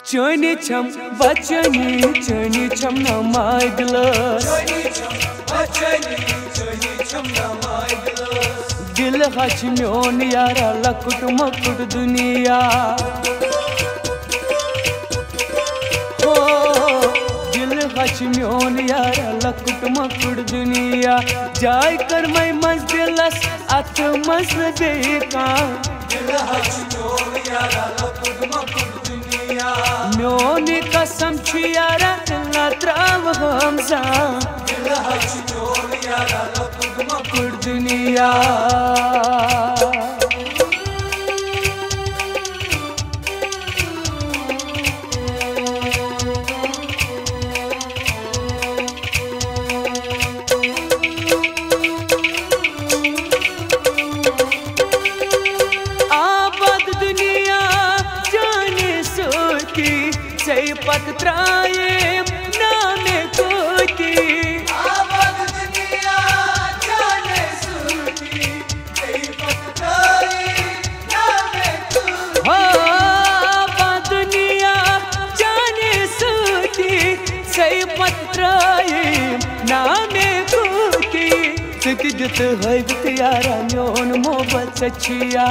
चोनी छम बचनी चोनी छम नमाय दिलस दिल हच म्योन यारा लकुट मकुट दुनिया हो दिल हच म्योन यारा लकुट मकुट दुनिया जाय कर मैं मज दिलस अत मज बेका दिल हच म्योन यारा लकुट मकुट दुनिया म्योनी कसम छी यारा दिल त्राव हमजा दिल हच म्योन यारा लकुट मकुट दुनिया पत त्राये नामे कोती आबाद दुनिया जाने सूती पत त्राये नामे कोती हो आबाद दुनिया जाने सूती पत त्राये नामे कोती सिकदत हैबत यारा म्योन मोहब्बत सचिया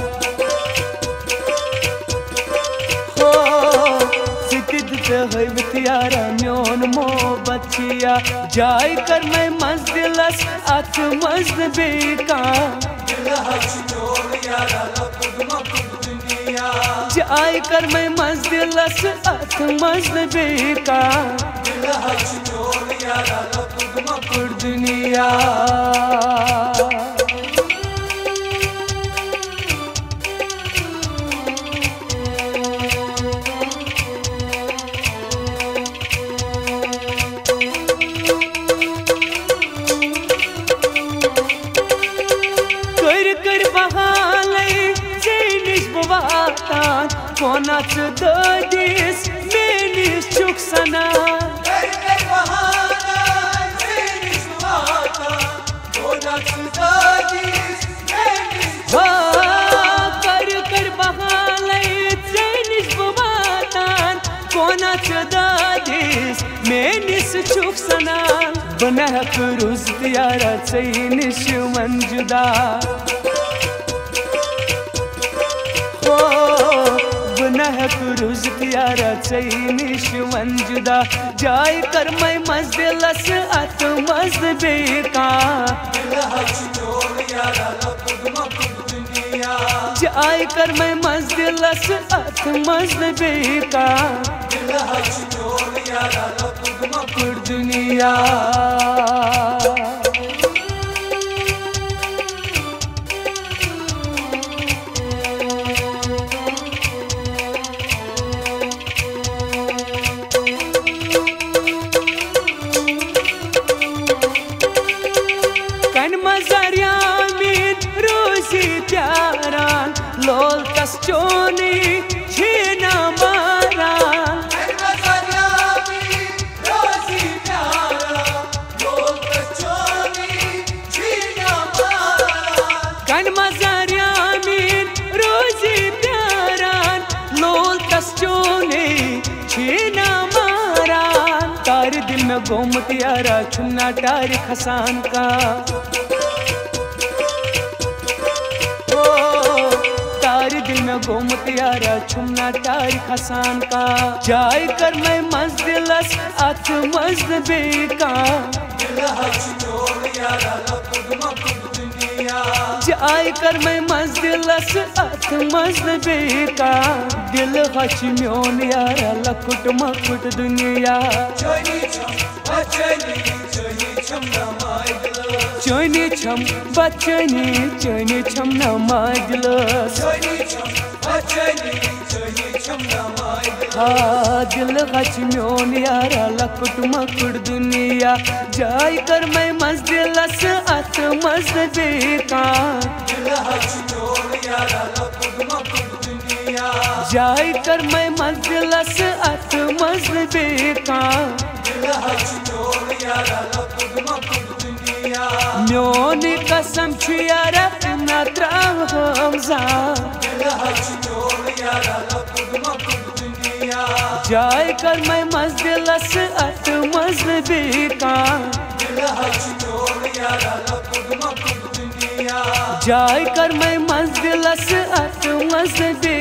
हैबत यारा म्योन मोहब्बत छिया जाय कर मैं मज दिलस अत मज बेका दिल हच म्योन यारा लकुट मकुट दुनिया जाय कर मैं मज दिलस अत मज बेका दिल हच म्योन यारा लकुट मकुट दुनिया कोनाच ददिस मेनिस चुक सना कर बहाना मेनिस वाता कोनाच ददिस मेनिस कर बहाना मेनिस वाता कोनाच ददिस मेनिस चुक सना बनह करुज यारा चैनिश मंजुदा कुरुज यारा चैनिश मंजुदा जाय कर मैं मज दिलस अत मज बेका दिल हच म्योन यारा लकुट मकुट दुनिया जाय कर मैं मज दिलस अत मज बेका दिल हच म्योन यारा लकुट मकुट दुनिया लोल तस चोनी छीना मारा रोजी प्यारा लोल तस चोनी छीना मारा कन मजरिया मीन रोजी प्यारा लोल तस चोनी छीना मारा तार दिल में गोमत यारा चुन्ना टार खसान का दिल में गोमत यारा छुमना टार खसान का जाय कर मैं मज दिलस अत मज बेका दिल हच म्योन यारा लकुट मकुट दुनिया जाय कर मैं मज दिलस अत मज बेका दिल हच म्योन यारा लकुट मकुट दुनिया चोनी छम बचनी चोनी छम नमाय दिलस चोनी छम बचनी चोनी छम नमाय दिलस दिल हच म्योन यारा लकुट मकुट दुनिया जाय कर मैं मज दिलस अत मज बेका दिल हच म्योन यारा लकुट मकुट दुनिया जाय कर मैं मज दिलस अत मज बेका दिल हच म्योन यारा लकुट मकुट दुनिया म्योनी कसम छी यारा न त्राव हमजा दिल हच म्योन यारा लकुट मकुट दुनिया जाय कर मैं मजदिलस अत मजबी का जाय कर मैं मजदिलस अत मजबी